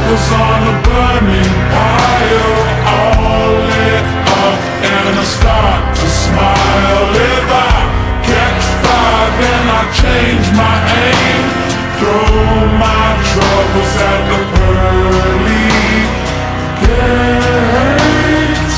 troubles on a burning pile, all lit up, and I start to smile. If I catch fire, then I change my aim, throw my troubles at the pearly gates.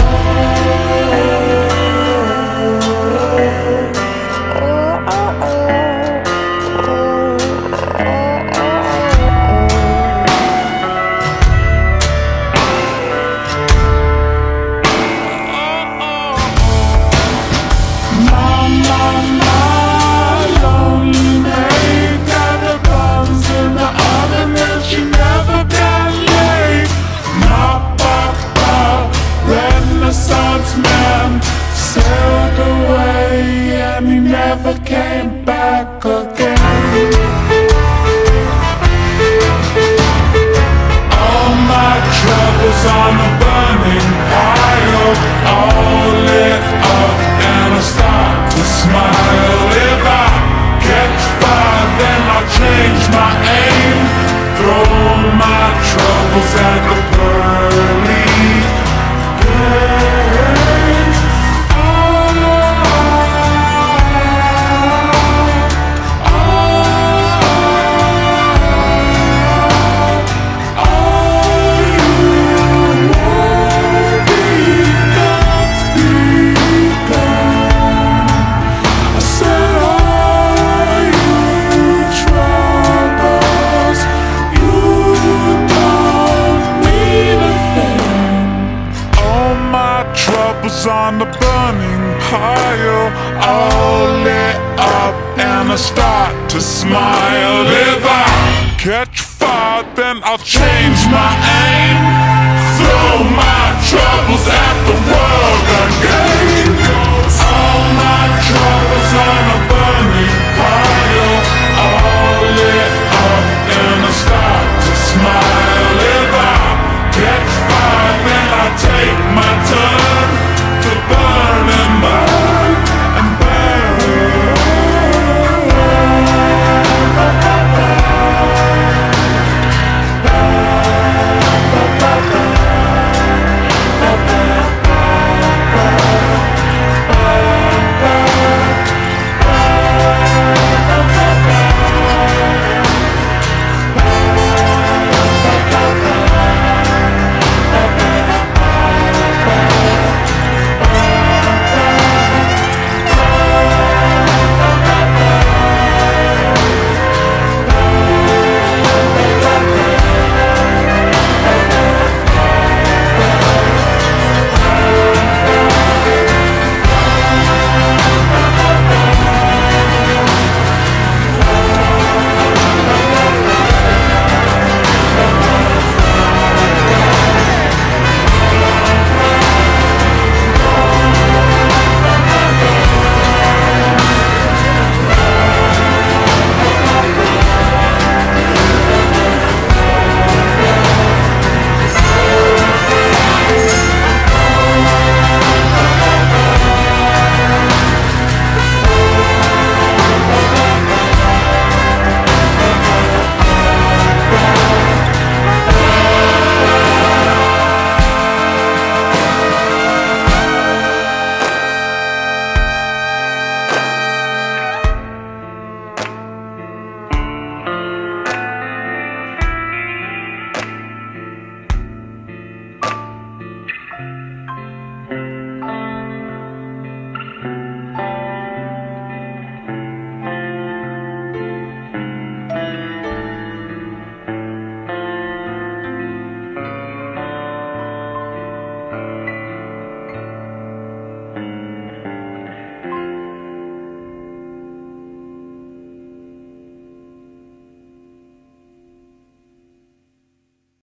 Sailed away and he never came back again. All my troubles on a burning pile, all lit up, and I start to smile. If I catch fire, then I'll change my aim, throw my troubles at the pearly gates. On the burning pile, all lit up, and I start to smile. If I catch fire, then I'll change my aim, throw my troubles at the world.